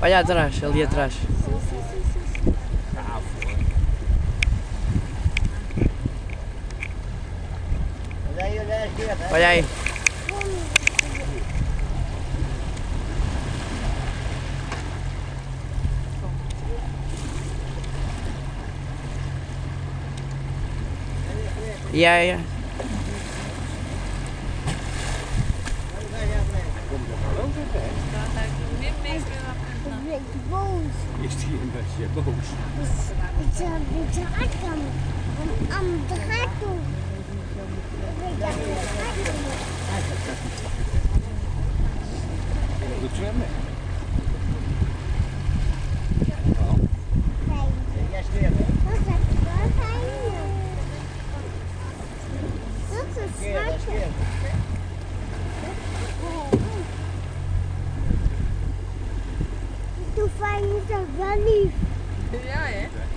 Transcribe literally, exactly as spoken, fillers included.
Olha atrás, ali atrás. Olha aí, olha aí, esquerda. Olha aí. E aí? Is die een beetje boos? Ik heb een draken. Een draken. Goed zwemmen. Ja, esquerda. Dat is Esquerda, esquerda. Tu faz isso, Galif. Ja, hè?